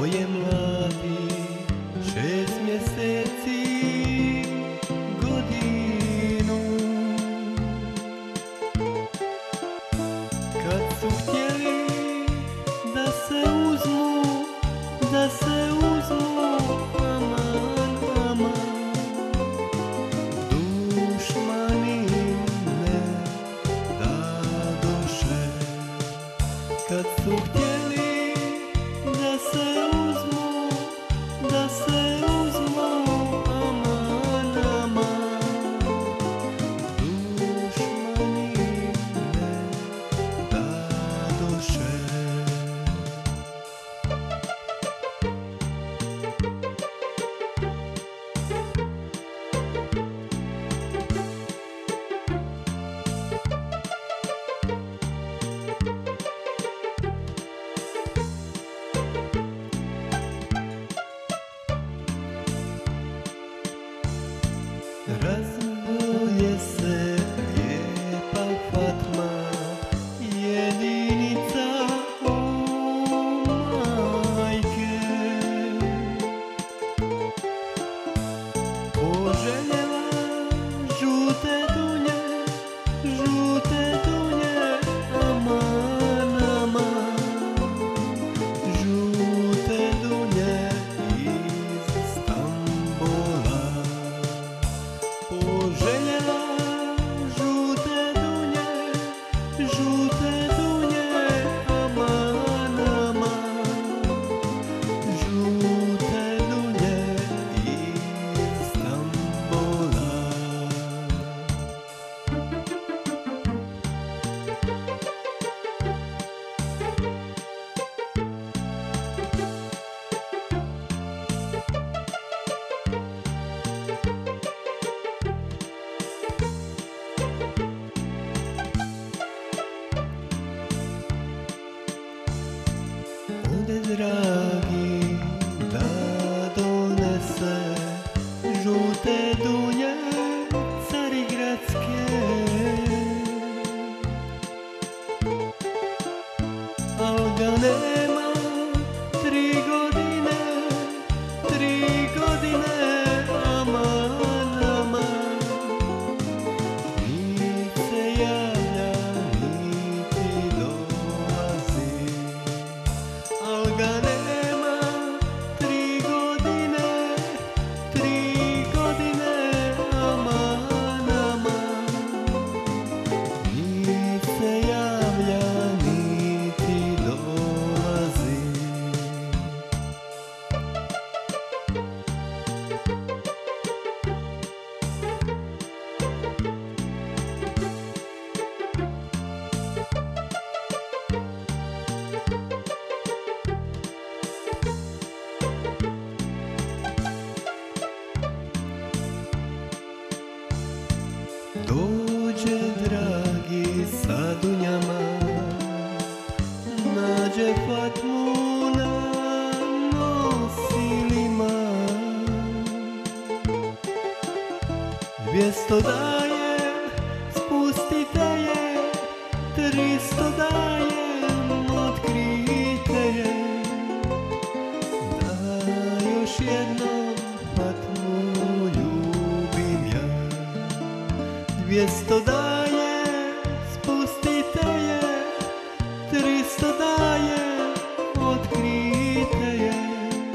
je mladi, 6 mjeseci, godinu. Kad su htjeli da se uzmu, da se uzmu, aman, aman, dušmani ne dadoše. Kad su htjeli da se uzmu, da se uzmu, aman, aman, dušmani ne dadoše. Razbolje se lijepa Fatma, jedinica o majke. Poželjela žute dunje, žute dunje, aman, aman, žute dunje iz Stambola. Poželjela žute dunje, žute dunje, aman, aman, žute dunje iz Stambola. Ode dragi da donese žute dunje carigradske, al ga nema 3 godine, 3 godine, aman, aman, nit se javlja, niti dolazi. Al ga nema 3 godine, 3 godine, aman, aman, nit se javlja, niti dolazi. Dođe dragi sa dunjama, nađe Fatmu na nosilima. 200 daje, spustite je, 300 daje, otkrite je. Da još jednom Fatmu ljubim ja. 200 daje, spustite je, 300 daje, otkrite je.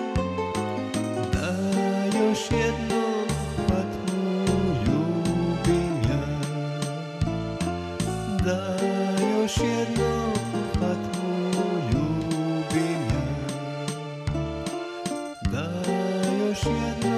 Da još jednom Fatmu ljubim ja. Da još jednom Fatmu ljubim ja. Da još jednom